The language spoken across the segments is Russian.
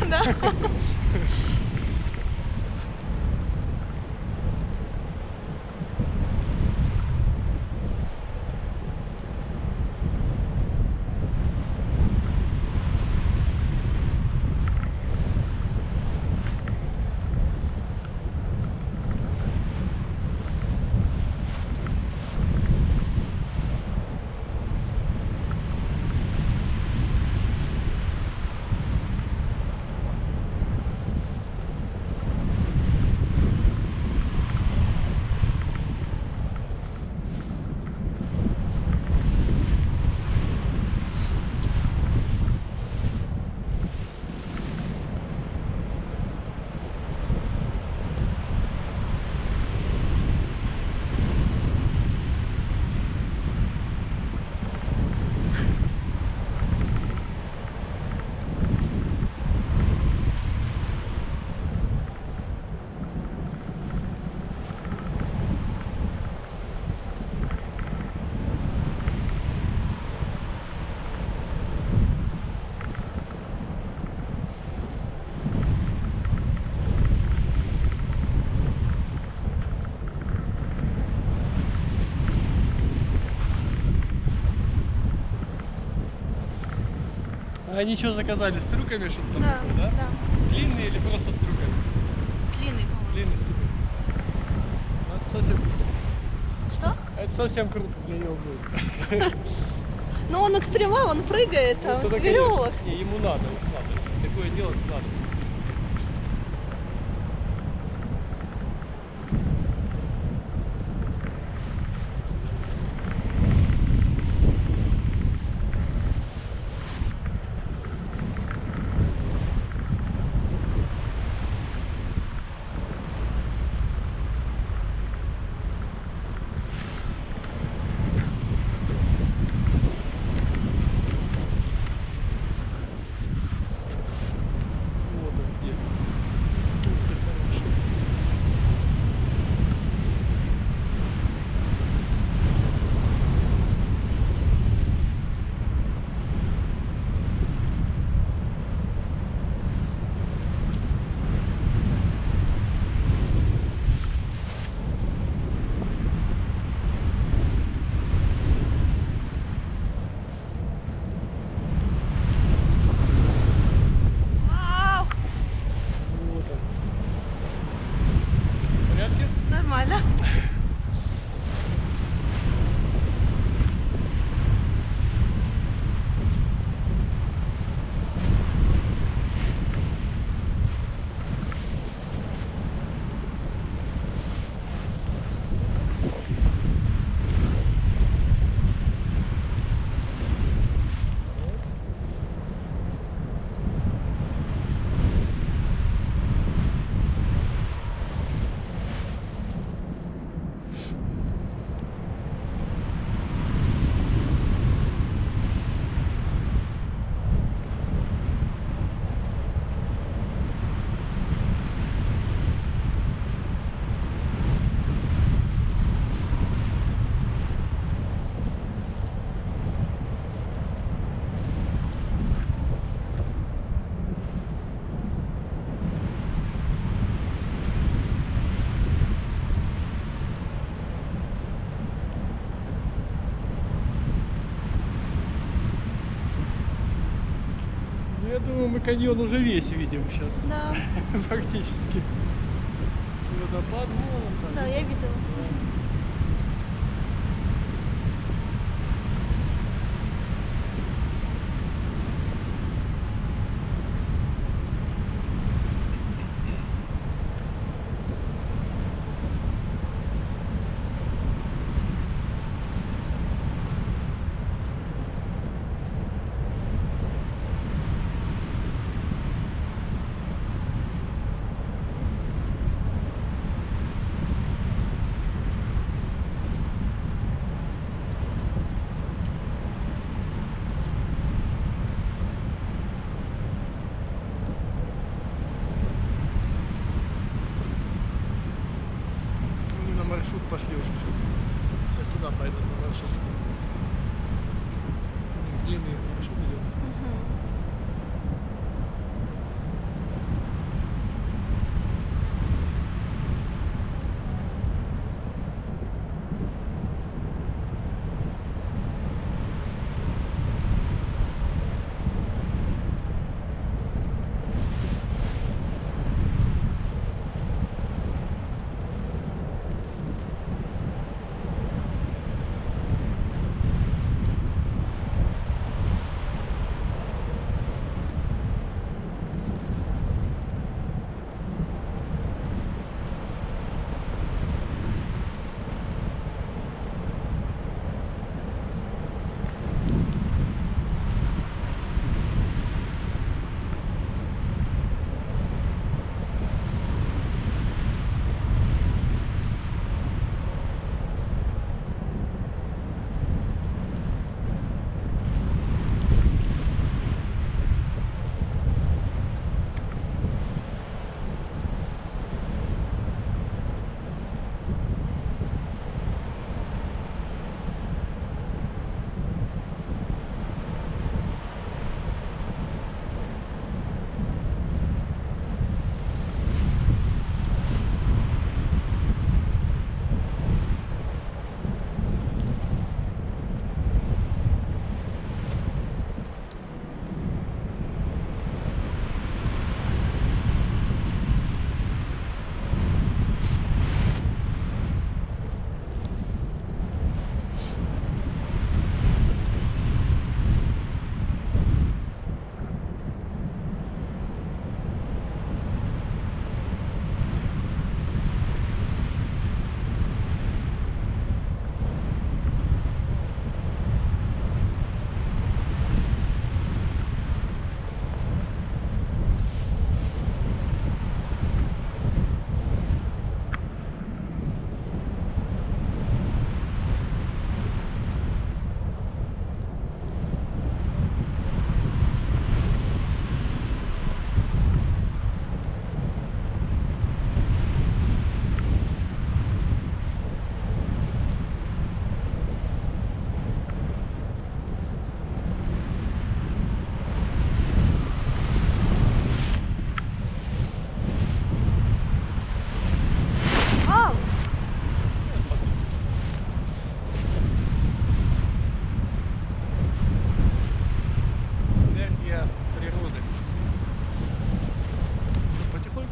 Да. А они что заказали? С трюками что-то там Да, такое, да? да. Длинные или просто с трюками? Длинный, по-моему. Длинный с трюками. Что? Это совсем круто для него будет. Ну он экстремал, он прыгает там Ну, с тогда, веревок. конечно, не, ему надо. Если такое делать, надо. Вот он где. Ух ты, хороший. Вау! Вот он. В порядке? Нормально. Ну, я думаю, мы каньон уже весь видим сейчас. Да. Фактически. Водопад, вон он там. Да, я видела. маршрут пошли уже сейчас. Сейчас туда пойдут на маршрут. Длинный маршрут идет.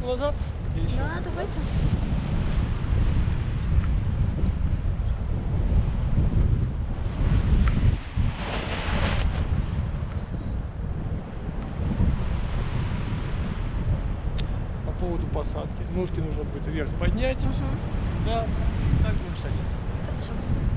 посадку назад? Или еще? Да, давайте. По поводу посадки. Ножки нужно будет вверх поднять. Угу. Да, так будем садиться. Хорошо.